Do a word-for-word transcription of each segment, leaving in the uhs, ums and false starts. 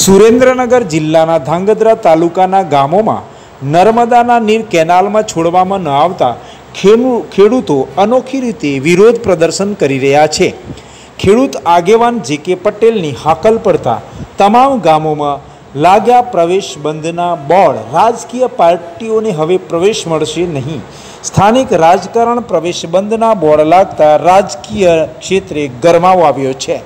સુરેન્દ્રનગર જિલ્લાના ધાંગધ્રા તાલુકાના ગામોમાં નર્મદાના નીર કેનાલમાં છોડવામાં ન આવતા ખેડૂતો અનોખી રીતે વિરોધ પ્રદર્શન કરી રહ્યા છે। ખેડૂત આગેવાન જે કે પટેલની હાકલ પડતા તમામ ગામોમાં લાગ્યા પ્રવેશ બંધના બોર્ડ। રાજકીય પાર્ટીઓને હવે પ્રવેશ મળશે નહીં। સ્થાનિક રાજકારણ પ્રવેશ બંધના બોર્ડ લાગતા રાજકીય ક્ષેત્રે ગરમાવો આવ્યો છે।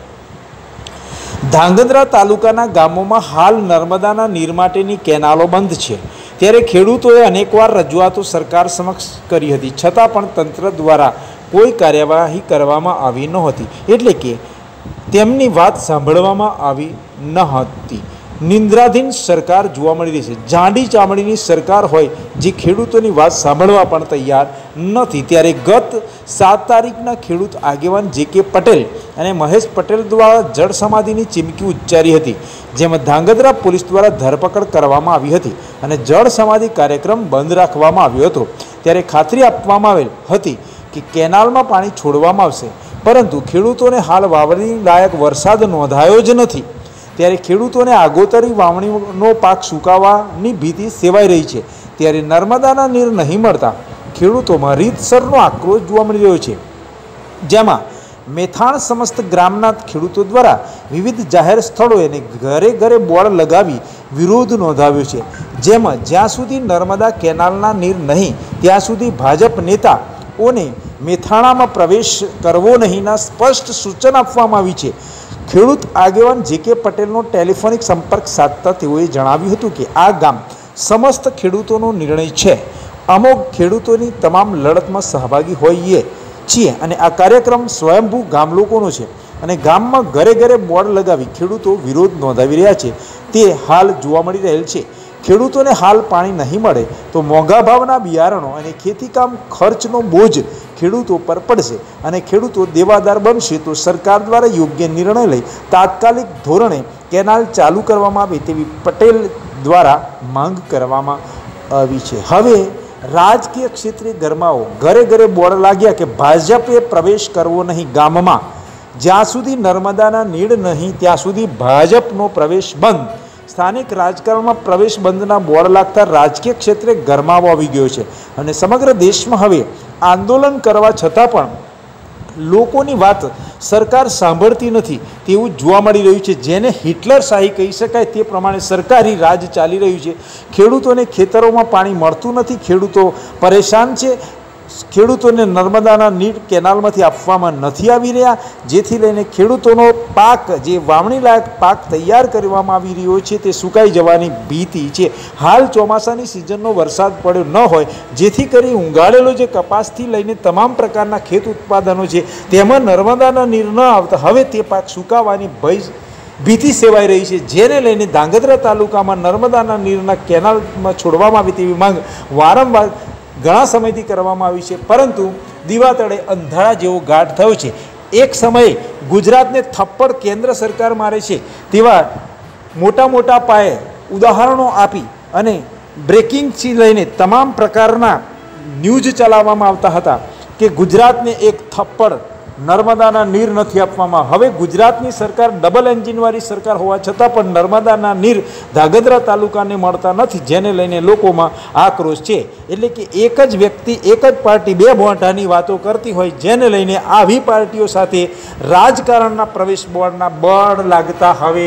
ધાંગધ્રા તાલુકાના ગામોમાં હાલ નર્મદાના નીર માટેની કેનાલો બંધ છે, ત્યારે ખેડૂતોએ અનેકવાર રજૂઆતો સરકાર સમક્ષ કરી હતી, છતાં પણ તંત્ર દ્વારા કોઈ કાર્યવાહી કરવામાં આવી નહોતી, એટલે કે તેમની વાત સાંભળવામાં આવી ન હતી। નિંદ્રાધીન સરકાર જોવા મળી રહી છે। જાડી ચામડીની સરકાર હોય જે ખેડૂતોની વાત સાંભળવા પણ તૈયાર નથી। ત્યારે ગત સાત તારીખના ખેડૂત આગેવાન જે કે પટેલ અને મહેશ પટેલ દ્વારા જળ સમાધિની ચીમકી ઉચ્ચારી હતી, જેમાં ધાંગધ્રા પોલીસ દ્વારા ધરપકડ કરવામાં આવી હતી અને જળ સમાધિ કાર્યક્રમ બંધ રાખવામાં આવ્યો હતો। ત્યારે ખાતરી આપવામાં આવેલ હતી કે કેનાલમાં પાણી છોડવામાં આવશે, પરંતુ ખેડૂતોને હાલ વાવણી લાયક વરસાદ નોંધાયો જ નથી। ત્યારે ખેડૂતોને આગોતરી વાવણીનો પાક સુકાવાની ભીતિ સેવાઈ રહી છે। ત્યારે નર્મદાના નીર નહીં મળતા ખેડૂતોમાં રીતસરનો આક્રોશ જોવા મળી રહ્યો છે, જેમાં મેથાણ સમસ્ત ગ્રામના ખેડૂતો દ્વારા વિવિધ જાહેર સ્થળોએ અને ઘરે ઘરે બોર્ડ લગાવી વિરોધ નોંધાવ્યો છે। જેમાં જ્યાં સુધી નર્મદા કેનાલના નીર નહીં ત્યાં સુધી ભાજપ નેતાઓને મેથાણામાં પ્રવેશ કરવો નહીંના સ્પષ્ટ સૂચન આપવામાં આવી છે। ખેડૂત આગેવાન જે કે પટેલનો ટેલિફોનિક સંપર્ક સાધતા તેઓએ જણાવ્યું હતું કે આ ગામ સમસ્ત ખેડૂતોનો નિર્ણય છે। અમુક ખેડૂતોની તમામ લડતમાં સહભાગી હોઈએ છીએ અને આ કાર્યક્રમ સ્વયંભૂ ગામ લોકોનો છે અને ગામમાં ઘરે ઘરે બોર્ડ લગાવી ખેડૂતો વિરોધ નોંધાવી રહ્યા છે, તે હાલ જોવા મળી રહેલ છે। ખેડૂતોને હાલ પાણી નહીં મળે તો મોંઘા ભાવના બિયારણો અને ખેતીકામ ખર્ચનો બોજ ખેડૂતો પર પડશે અને ખેડૂતો દેવાદાર બનશે। તો સરકાર દ્વારા યોગ્ય નિર્ણય લઈ તાત્કાલિક ધોરણે કેનાલ ચાલુ કરવામાં આવે તેવી પટેલ દ્વારા માંગ કરવામાં આવી છે। હવે રાજકીય ક્ષેત્રે ગરમાવો। ઘરે ઘરે બોર્ડ લાગ્યા કે ભાજપે પ્રવેશ કરવો નહીં ગામમાં। જ્યાં સુધી નર્મદાના નીર નહીં ત્યાં સુધી ભાજપનો પ્રવેશ બંધ। સ્થાનિક રાજકારણમાં પ્રવેશ બંધના બોર્ડ લાગતા રાજકીય ક્ષેત્રે ગરમાવો આવી ગયો છે અને સમગ્ર દેશમાં હવે આંદોલન કરવા છતાં પણ લોકોની વાત સરકાર સાંભળતી નથી તેવું જોવા મળી રહ્યું છે, જેને હિટલર શાહી કહી શકાય તે પ્રમાણે સરકારી રાજ ચાલી રહ્યું છે। ખેડૂતોને ખેતરોમાં પાણી મળતું નથી, ખેડૂતો પરેશાન છે। ખેડૂતોને નર્મદાના નીર કેનાલમાંથી આપવામાં નથી આવી રહ્યા, જેથી લઈને ખેડૂતોનો પાક જે વાવણી લાયક પાક તૈયાર કરવામાં આવી રહ્યો છે તે સુકાઈ જવાની ભીતિ છે। હાલ ચોમાસાની સિઝનનો વરસાદ પડ્યો ન હોય, જેથી કરી ઊંઘાળેલો જે કપાસથી લઈને તમામ પ્રકારના ખેત ઉત્પાદનો છે તેમાં નર્મદાના નીર ન આવતા હવે તે પાક સુકાવાની ભય ભીતિ સેવાઈ રહી છે, જેને લઈને ધાંગધ્રા તાલુકામાં નર્મદાના નીરના કેનાલમાં છોડવામાં આવે તેવી માંગ વારંવાર ઘણા સમયથી કરવામાં આવી છે, પરંતુ દીવા તળે અંધારા જેવો ગાઢ થયો છે। એક સમયે ગુજરાતને થપ્પડ કેન્દ્ર સરકાર મારે છે તેવા મોટા મોટા પાયે ઉદાહરણો આપી અને બ્રેકિંગથી લઈને તમામ પ્રકારના ન્યૂઝ ચલાવવામાં આવતા હતા કે ગુજરાતને એક થપ્પડ નર્મદાના નીર નથી આપવામાં। હવે ગુજરાતની સરકાર ડબલ એન્જિનવાળી સરકાર હોવા છતાં પણ નર્મદાના નીર ધાંગધ્રા તાલુકાને મળતા નથી, જેને લઈને લોકોમાં આક્રોશ છે। એટલે કે એક જ વ્યક્તિ એક જ પાર્ટી બે મોઢાની વાતો કરતી હોય, જેને લઈને આવી પાર્ટીઓ સાથે રાજકારણના પ્રવેશ બોર્ડના બોર્ડ લાગતા હવે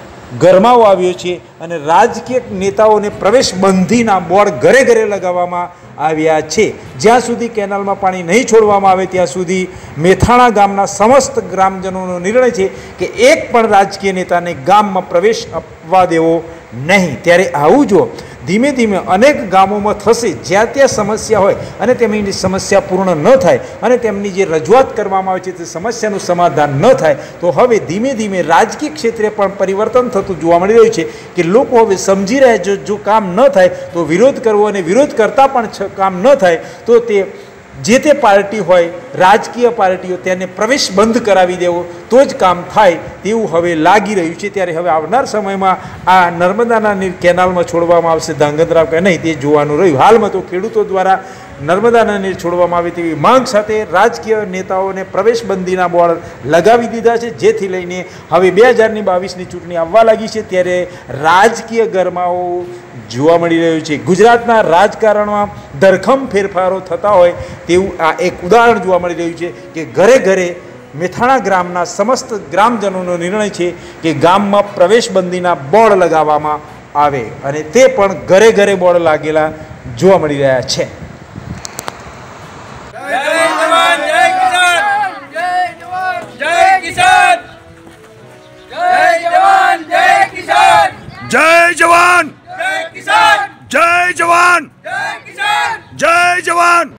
ગરમાવો આવ્યો છે અને રાજકીય નેતાઓને પ્રવેશ બંધીના બોર્ડ ઘરે ઘરે લગાવવામાં આવ્યા છે। જ્યાં સુધી કેનાલમાં પાણી નહીં છોડવામાં આવે ત્યાં સુધી મેથાણા ગામના સમસ્ત ગ્રામજનોનો નિર્ણય છે કે એક પણ રાજકીય નેતાને ગામમાં પ્રવેશ આપવા દેવો નહીં। ત્યારે આવું જો ધીમે ધીમે અનેક ગામોમાં થશે, જ્યાં ત્યાં સમસ્યા હોય અને તેમની સમસ્યા પૂર્ણ ન થાય અને તેમની જે રજૂઆત કરવામાં આવે છે તે સમસ્યાનું સમાધાન ન થાય, તો હવે ધીમે ધીમે રાજકીય ક્ષેત્રે પણ પરિવર્તન થતું જોવા મળી રહ્યું છે કે લોકો હવે સમજી રહ્યા છે જો કામ ન થાય તો વિરોધ કરવો અને વિરોધ કરતાં પણ કામ ન થાય તો તે જે તે પાર્ટી હોય, રાજકીય પાર્ટીઓ, તેને પ્રવેશ બંધ કરાવી દેવો તો જ કામ થાય તેવું હવે લાગી રહ્યું છે। ત્યારે હવે આવનાર સમયમાં આ નર્મદાના નીર કેનાલમાં છોડવામાં આવશે ધાંગધ્રા કે નહીં તે જોવાનું રહ્યું। હાલમાં તો ખેડૂતો દ્વારા નર્મદાના નીર છોડવામાં આવે તેવી માંગ સાથે રાજકીય નેતાઓને પ્રવેશબંધીના બોર્ડ લગાવી દીધા છે, જેથી લઈને હવે બે હજારની બાવીસની ચૂંટણી આવવા લાગી છે ત્યારે રાજકીય ગરમાવો જોવા મળી રહ્યો છે। ગુજરાતના રાજકારણમાં ધરખમ ફેરફારો થતા હોય તેવું આ એક ઉદાહરણ જોવા મળી રહ્યું છે કે ઘરે ઘરે મેથાણા ગ્રામના સમસ્ત ગ્રામજનોનો નિર્ણય છે કે ગામમાં પ્રવેશબંધીના બોર્ડ લગાવવામાં આવે અને તે પણ ઘરે ઘરે બોર્ડ લાગેલા જોવા મળી રહ્યા છે।